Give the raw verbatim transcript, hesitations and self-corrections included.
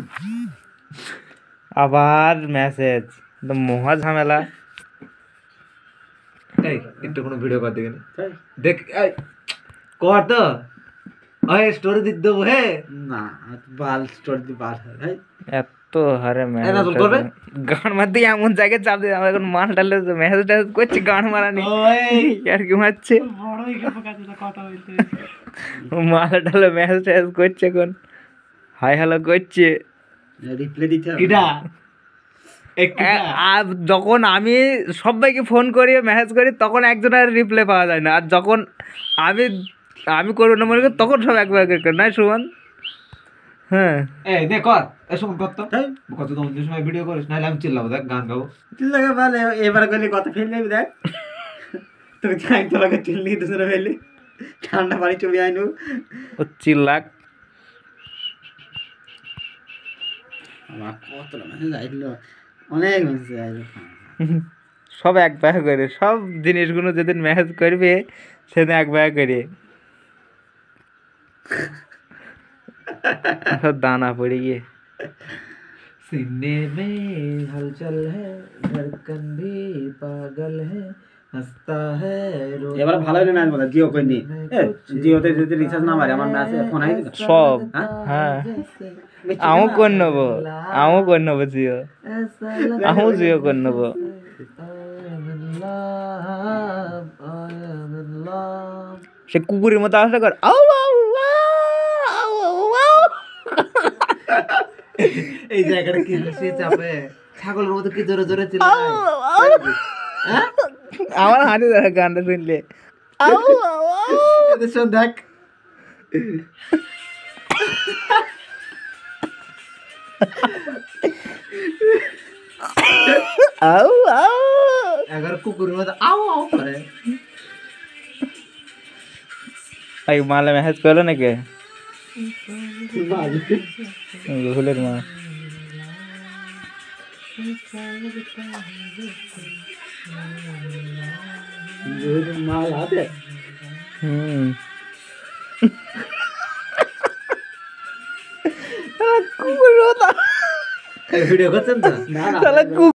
আবার মেসেজ, মহা ঝামেলা। এই একটু কোনো ভিডিও কর দেখে দেখ, এই কর তো, ওই স্টোরি দিতে দেবো। হে না বাল স্টোরি দি বাল ভাই এত হারে এই না তোর করবে গান মারতে এমন জায়গায় চাপ দিয়ে আমার এখন মাল ডালে মেসেজ টেসেজ করছে, গান মারানি আর কি মারছে, মাল ডালে মেসেজ টেসেজ করছে, এখন হাই হ্যালো করছে। রিপ্লাই দিতে হবে কিডা আর যখন আমি সবাইকে ফোন করি মেসেজ করি তখন একজনের রিপ্লাই পাওয়া যায় না, আর যখন আমি আমি করবো না মনে করি তখন সব একবার করে নাই সুমন। হ্যাঁ এই দে কর, এই সময় কর তো, কত দম সময় ভিডিও করিস, নাহলে আমি চিল্লাবো, দেখ গান গাবো। চিল্লাকে ভালো এবার গলি কত ফেল নেবি দেখ তোকে চাই তোকে চিল্লি দুসরা ফেললি ঠান্ডা পানি চুবি আইনু ও চিল্লাক। আমার কত মেসেজ আইলো, অনেক মেসেজ আইলো। সব এক ব্যাগ করে, সব জিনিসগুলো যেদিন মেসেজ করবে সেদিন এক ব্যাগ করে সব দানা পড়ে গিয়ে। सीने में हलचल है, धड़कन भी पागल है, हंसता है रो। এবার ভালো হইলো না বলে জিও কইনি এ জিওতে যদি রিচার্জ না মারে আমার মেসেজ ফোন আই দিল সব হ্যাঁ আমও করে নেবো, আমও করে নেবো জিও, আমও জিও করে নেবো। সে কুকুরের মতো আশা কর, আউ আউ আউ আউ আউ। এই জায়গাটা কি হাসি চাপে, ছাগলের মতো কি জোরে জোরে চিল্লায়। আমার হাঁটি ধরে গানটা শুনলে, আউ আউ আউ। এদের শোন দেখ, আউ আউ। এগারো কুকুরের মতো আও আও করে। এই মালে মেসেজ করলো নাকি রুহুলের মা? মাল হাতে হুম কুকুর ভিডিও করছেন তো? না না